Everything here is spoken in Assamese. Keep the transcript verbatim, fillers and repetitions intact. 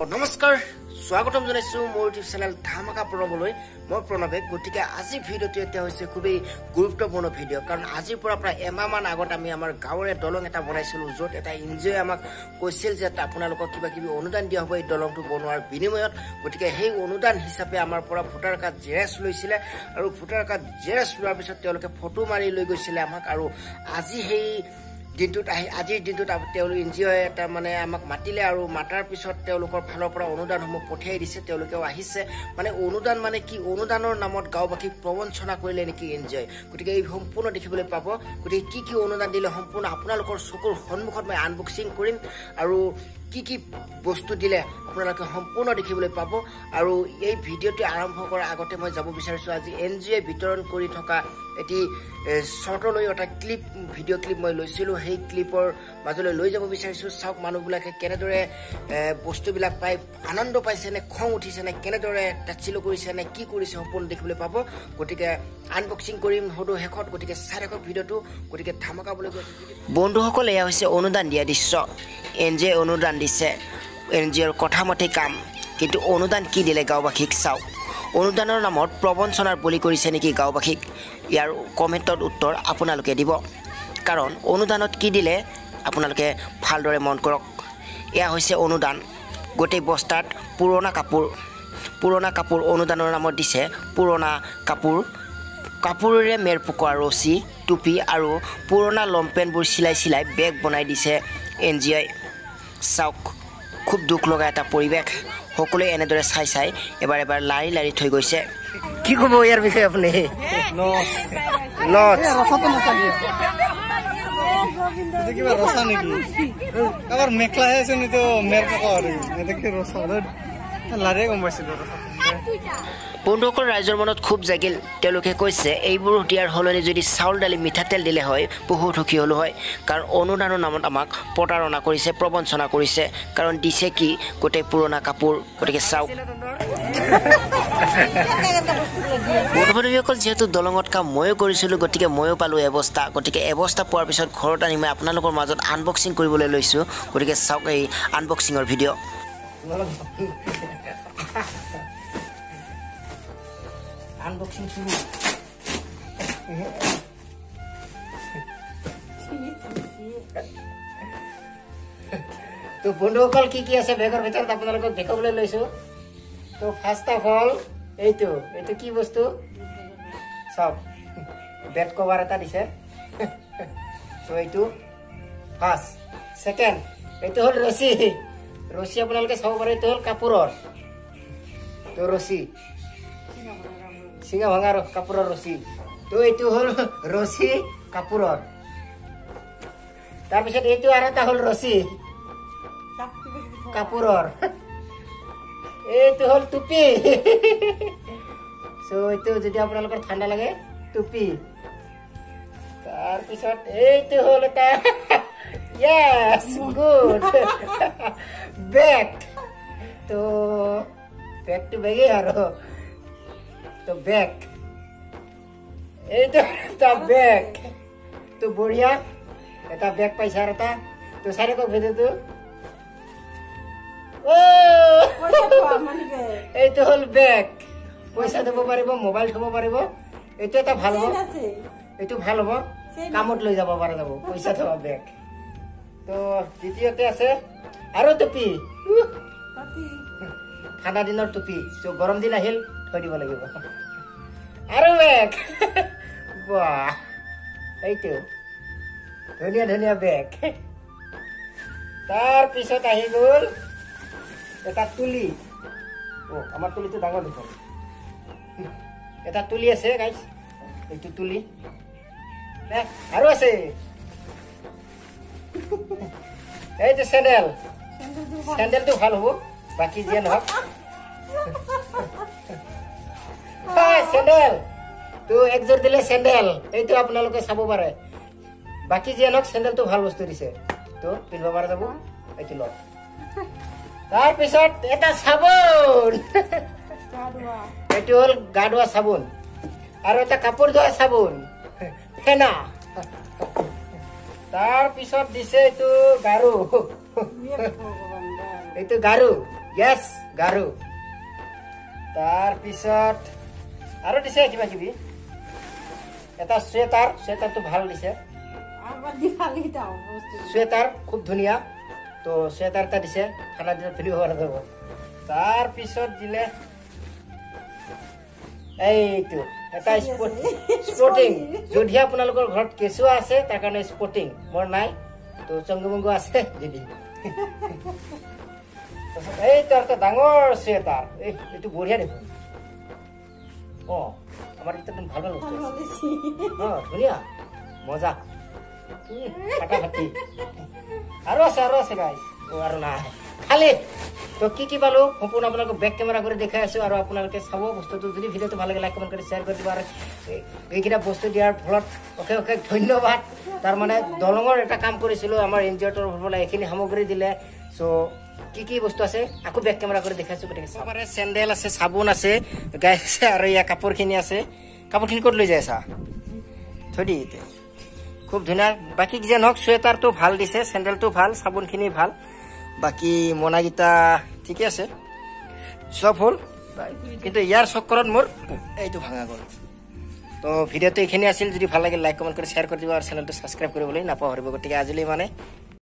নমস্কাৰ স্বাগতম জনাইছো মোৰ ইউটিউব চেনেল ধামাকা প্ৰণৱলৈ মই প্ৰণৱে গতিকে আজি ভিডিঅ'টো এটা হৈছে খুবেই গুৰুত্বপূৰ্ণ ভিডিঅ' কাৰণ আজিৰ পৰা প্ৰায় এমাহ মান আগত আমি আমাৰ গাঁৱৰে দলং এটা বনাইছিলো য'ত এটা এনজিঅ'য়ে আমাক কৈছিল যে আপোনালোকক কিবা কিবি অনুদান দিয়া হ'ব এই দলংটো বনোৱাৰ বিনিময়ত গতিকে সেই অনুদান হিচাপে আমাৰ পৰা ভোটাৰ কাৰ্ড জেৰেক্স লৈছিলে আৰু ভোটাৰ কাৰ্ড জেৰেক্স লোৱাৰ পিছত তেওঁলোকে ফটো মাৰি লৈ গৈছিলে আমাক আৰু আজি সেই দিনটোত আহি আজিৰ দিনটোত তেওঁলোক এনজিঅ'য়ে এটা মানে আমাক মাতিলে আৰু মাতাৰ পিছত তেওঁলোকৰ ফালৰ পৰা অনুদানসমূহ পঠিয়াই দিছে তেওঁলোকেও আহিছে মানে অনুদান মানে কি অনুদানৰ নামত গাঁওবাসীক প্ৰবঞ্চনা কৰিলে নেকি এনজিঅ'য়ে গতিকে এই সম্পূৰ্ণ দেখিবলৈ পাব গতিকে কি কি অনুদান দিলে সম্পূৰ্ণ আপোনালোকৰ চকুৰ সন্মুখত মই আনবক্সিং কৰিম আৰু কি কি বস্তু দিলে আপোনালোকে সম্পূৰ্ণ দেখিবলৈ পাব আৰু এই ভিডিঅ'টো আৰম্ভ কৰাৰ আগতে মই যাব বিচাৰিছো আজি এনজিঅ'য়ে বিতৰণ কৰি থকা এটি শৰ্টলৈ এটা ক্লিপ ভিডিঅ' ক্লিপ মই লৈছিলো সেই ক্লিপৰ মাজলৈ লৈ যাব বিচাৰিছো চাওক মানুহবিলাকে কেনেদৰে বস্তুবিলাক পাই আনন্দ পাইছে নে খং উঠিছে নে কেনেদৰে তাচ্ছিল্য কৰিছে নে কি কৰিছে সম্পূৰ্ণ দেখিবলৈ পাব গতিকে আনবক্সিং কৰিম হয়তো শেষত গতিকে চাই থাকক ভিডিঅ'টো গতিকে ধামাকাবলৈ গৈ বন্ধুসকল এয়া হৈছে অনুদান দিয়া দৃশ্য এনজিঅ'য়ে অনুদান দিছে এনজিঅ'ৰ কথা মতে কাম কিন্তু অনুদান কি দিলে গাঁওবাসীক চাওক অনুদানৰ নামত প্ৰবঞ্চনাৰ বলি কৰিছে নেকি গাঁওবাসীক ইয়াৰ কমেণ্টত উত্তৰ আপোনালোকে দিব কাৰণ অনুদানত কি দিলে আপোনালোকে ভালদৰে মন কৰক এয়া হৈছে অনুদান গোটেই বস্তাত পুৰণা কাপোৰ পুৰণা কাপোৰ অনুদানৰ নামত দিছে পুৰণা কাপোৰ কাপোৰেৰে মেৰ পকোৱা ৰছী টুপি আৰু পুৰণা লমপেণ্টবোৰ চিলাই চিলাই বেগ বনাই দিছে এনজিঅ'ই চাওক খুব দুখ লগা এটা পৰিৱেশ সকলোৱে এনেদৰে চাই চাই এবাৰ এবাৰ লাৰি লাৰি থৈ গৈছে কি ক'ব ইয়াৰ বিষয়ে আপুনি কিবা ৰচা নেকি কাৰোবাৰ মেখেলাহে আছে নি তো মেৰ পকা আৰু এনেকৈ ৰচা লাৰিয়ে গম পাইছিলো বন্ধুসকল ৰাইজৰ মনত খুব জাগিল তেওঁলোকে কৈছে এইবোৰ দিয়াৰ সলনি যদি চাউল দালি মিঠাতেল দিলে হয় বহুত সুখী হ'লো হয় কাৰণ অনুদানৰ নামত আমাক প্ৰতাৰণা কৰিছে প্ৰবঞ্চনা কৰিছে কাৰণ দিছে কি গোটেই পুৰণা কাপোৰ গতিকে চাওক বন্ধুবান্ধৱীসকল যিহেতু দলঙত কাম ময়ো কৰিছিলোঁ গতিকে ময়ো পালোঁ অৱস্থা গতিকে অৱস্থা পোৱাৰ পিছত ঘৰত আনি মই আপোনালোকৰ মাজত আনবক্সিং কৰিবলৈ লৈছোঁ গতিকে চাওক এই আনবক্সিঙৰ ভিডিঅ' আনবক্সিং শুরু তো বন্ধুসকল কি কি আছে বেগৰ ভিতৰত আপোনালোকক দেখাবলৈ লৈছো তো ফাৰ্ষ্ট অফ অল এইটো এইটো কি বস্তু সব বেড কভাৰ এটা দিছে তো এইটো ফাৰ্ষ্ট সেকেন্ড এইটো হল ৰছী ৰছী আপোনালোকে চাব পাৰে এইটো হল কাপোৰৰ তো ৰছী সিঙা ভাঙাৰ কাপোৰৰ ৰছী তো এইটো হল ৰছী কাপোৰৰ তাৰপিছত এইটো আৰু এটা হল ৰছী কাপোৰৰ এইটো হল টুপি সো এইটো যদি আপোনালোকৰ ঠাণ্ডা লাগে টুপি তাৰপিছত এইটো হল এটা yes good বেগ তো বেগটো বেগেই আৰু তো বেগ এইটো এটা বেগ তো বঢ়িয়া এটা বেগ পাইছে আৰু এটা তো চাই থাকক ভিডিঅ'টো এইটো হল বেগ পইচা দিব পাৰিব মোবাইল থব পাৰিব এইটো এটা ভাল হ'ব এইটো ভাল হ'ব কামত লৈ যাব পৰা যাব পইচা থোৱা বেগ তো দ্বিতীয়তে আছে আৰু টুপি ঠাণ্ডা দিনৰ টুপি তো গৰম দিন আহিল থৈ দিব লাগিব আৰু বেগ বাহ এইটো ধুনীয়া ধুনীয়া বেগ তাৰ পিছত আহি গ'ল এটা তুলি অ আমাৰ তুলিটো ডাঙৰ দেখোন এটা তুলি আছে গাইছ এইটো তুলি আৰু আছে এইটো চেণ্ডেল চেণ্ডেলটো ভাল হ'ব বাকী যিয়ে নহওক চেণ্ডেল তো একযোৰ দিলে চেণ্ডেল এইটো আপোনালোকে চাব পাৰে বাকী যিয়ে নহওক চেণ্ডেলটো ভাল বস্তু দিছে তো পিন্ধিব পৰা যাব এইটো লওক তাৰপিছত এটা চাবোন এইটো হ'ল গা ধোৱা চাবোন আৰু এটা কাপোৰ ধোৱা চাবোন ফেনা তাৰ পিছত দিছে এইটো গাৰু এইটো গাৰু য়েছ গাৰু তাৰপিছত আৰু দিছে কিবা কিবি এটা চুৱেটাৰ চুৱেটাৰটো ভাল দিছে চুৱেটাৰ খুব ধুনীয়া তো চুৱেটাৰ এটা দিছে ঠাণ্ডা দিনত পিন্ধিব পৰা যাব তাৰপিছত দিলে এইটো এটা স্পৰ্টিং যদি আপোনালোকৰ ঘৰত কেঁচুৱা আছে তাৰ কাৰণে স্পৰ্টিং মোৰ নাই তো চংগুমংগু আছে দিদি এইটো এটা ডাঙৰ চুৱেটাৰ এইটো বঢ়িয়া দেখোন অ আমাৰ একদম ভাল ভাল বস্তু অ ধুনীয়া মজা ফাটাফাটি আৰু আছে আৰু আছে গাইজ আৰু নাই খালি তো কি কি পালো সম্পূৰ্ণ আপোনালোকক বেক কেমেৰা কৰি দেখাই আছো আৰু আপোনালোকে চাব বস্তুটো যদি ভিডিঅ'টো ভাল লাগে লাইক কমেণ্ট কৰি শ্বেয়াৰ কৰি দিব আৰু এইকেইটা বস্তু দিয়াৰ ফলত অশেষ অশেষ ধন্যবাদ তাৰমানে দলঙৰ এটা কাম কৰিছিলোঁ আমাৰ এন জি অ'ৰ তৰফৰ পৰা এইখিনি সামগ্ৰী দিলে চ' কি কি বস্তু আছে আকৌ বেক কেমেৰা কৰি দেখাইছো গতিকে চাবাৰে চেণ্ডেল আছে চাবোন আছে গাইজ আছে আৰু ইয়াৰ কাপোৰখিনি আছে কাপোৰখিনি ক'ত লৈ যায় চা থৈ দি খুব ধুনীয়া বাকী কি যে নহওক চুৱেটাৰটো ভাল দিছে চেণ্ডেলটো ভাল চাবোনখিনি ভাল বাকী মোনাকেইটা ঠিকে আছে চব হ'ল কিন্তু ইয়াৰ চক্কৰত মোৰ এইটো ভাঙা গ'ল তো ভিডিঅ'টো এইখিনি আছিল যদি ভাল লাগে লাইক কমেণ্ট কৰি শ্বেয়াৰ কৰি দিব আৰু চেনেলটো ছাবস্ক্ৰাইব কৰিবলৈ নাপাহৰিব গতিকে আজিলৈ মানে